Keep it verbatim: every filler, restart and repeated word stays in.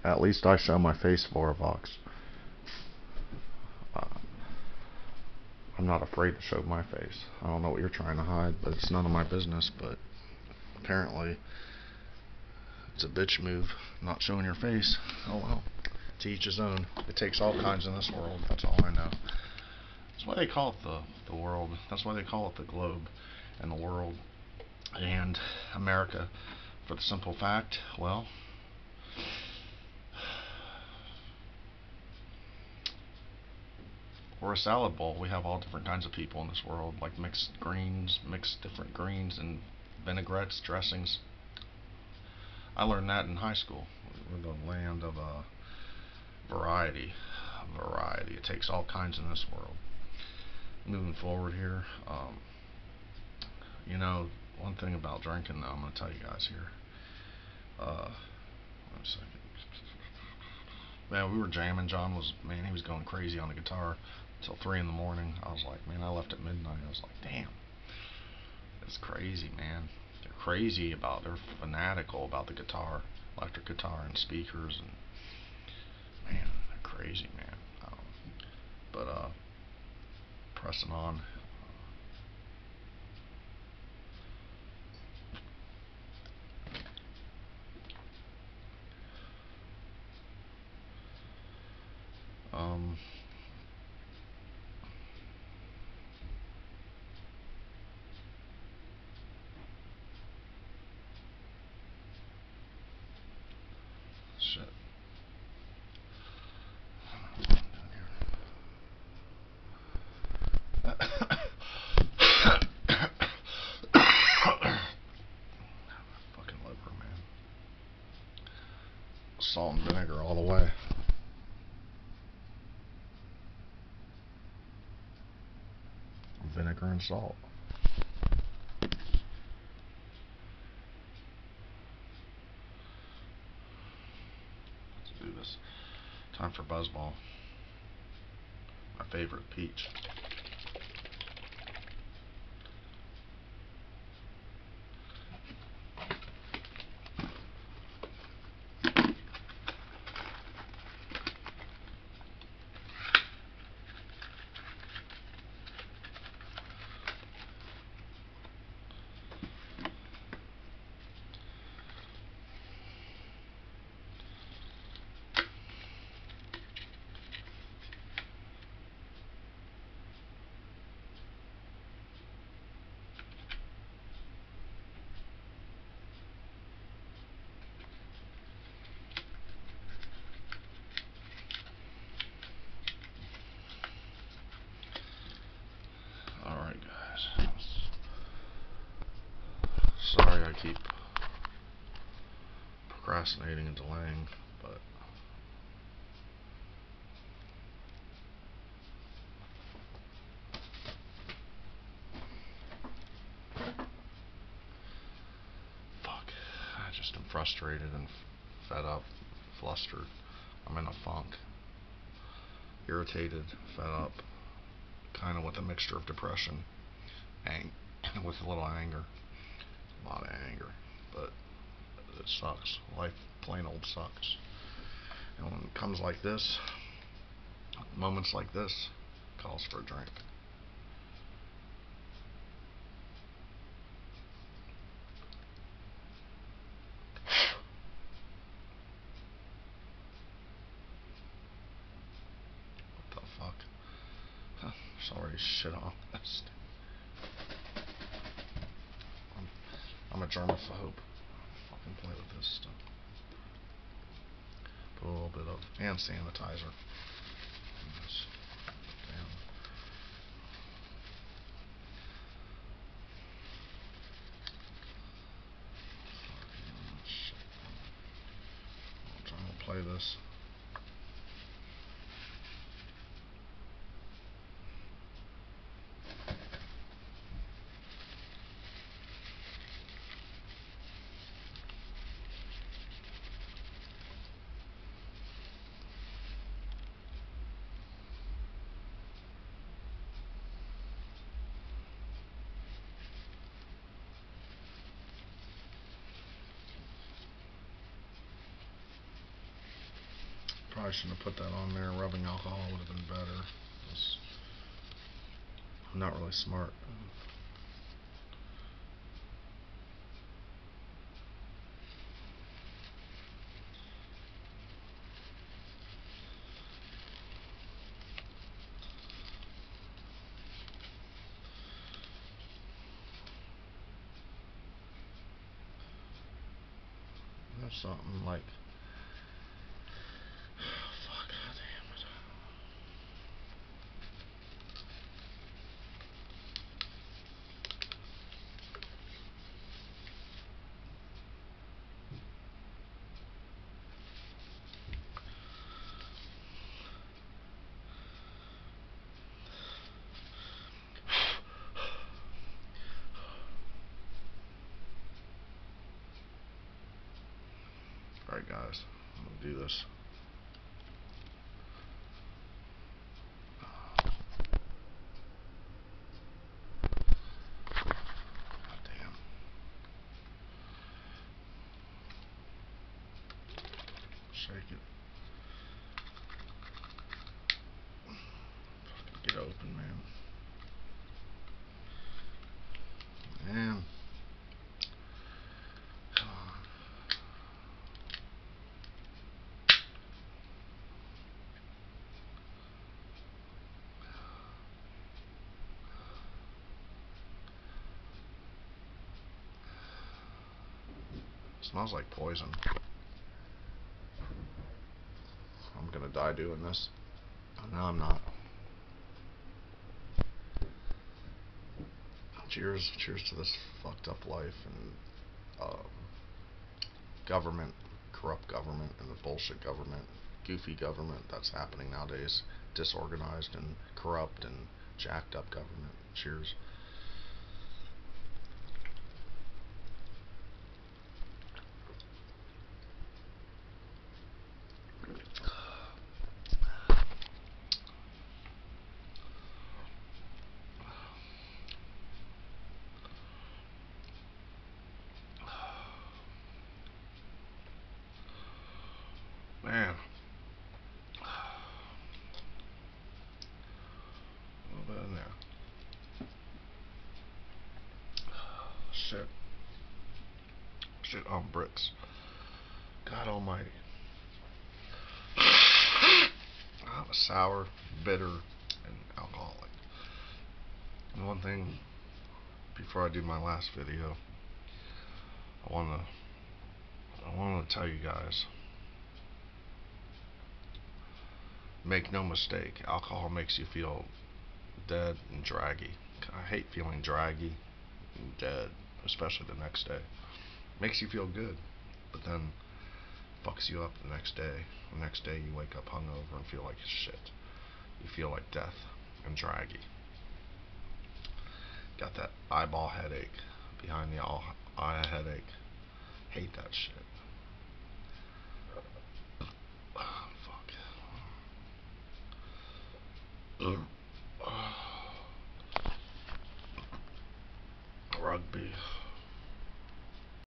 At least I show my face, Voravox. Uh, I'm not afraid to show my face. I don't know what you're trying to hide, but it's none of my business. But apparently, it's a bitch move, not showing your face. Oh well. To each his own. It takes all kinds in this world. That's all I know. That's why they call it the the world. That's why they call it the globe and the world and America. For the simple fact, well, we're a salad bowl. We have all different kinds of people in this world, like mixed greens, mixed different greens and vinaigrettes, dressings. I learned that in high school. We're the land of uh, variety. Variety. It takes all kinds in this world. Moving forward here, um, you know, one thing about drinking, though, I'm going to tell you guys here. Uh, one second. Man, we were jamming. John was, man, he was going crazy on the guitar until three in the morning. I was like, man, I left at midnight. I was like, damn, it's crazy, man. They're crazy about, they're fanatical about the guitar, electric guitar and speakers, and man, they're crazy, man. Um, but uh, pressing on. Um, shit. Fucking liver, man. Salt and vinegar all the way. Vinegar and salt. Let's do this. Time for Buzzball. My favorite peach. Alright, guys. Sorry I keep procrastinating and delaying, but fuck. I just am frustrated and fed up, flustered. I'm in a funk. Irritated, fed up, kind of with a mixture of depression, ang- with a little anger, a lot of anger, but it sucks. Life plain old sucks. And when it comes like this, moments like this, calls for a drink. What the fuck? Huh, sorry, shit on this. I'm, I'm a germaphobe. Fucking play with this stuff. Put a little bit of hand sanitizer. Damn. I'm trying to play this. Probably shouldn't have put that on there. Rubbing alcohol would have been better. It's not really smart. There's something like, fuck, God damn it. Alright guys, I'm gonna do this. God damn. Shake it. Fucking get open, man. Man. Come on. Smells like poison. I'm gonna die doing this. Oh, no, I'm not. Cheers. Cheers to this fucked up life and um, government, corrupt government, and the bullshit government, goofy government that's happening nowadays. Disorganized and corrupt and jacked up government. Cheers. Man. A little bit in there. Shit. Shit on bricks. God almighty. I'm a sour, bitter, and alcoholic. And one thing, before I do my last video, I wanna I wanna tell you guys, make no mistake, alcohol makes you feel dead and draggy. I hate feeling draggy and dead, especially the next day. Makes you feel good, but then fucks you up the next day. The next day you wake up hungover and feel like shit. You feel like death and draggy. Got that eyeball headache, behind the eye headache. Hate that shit.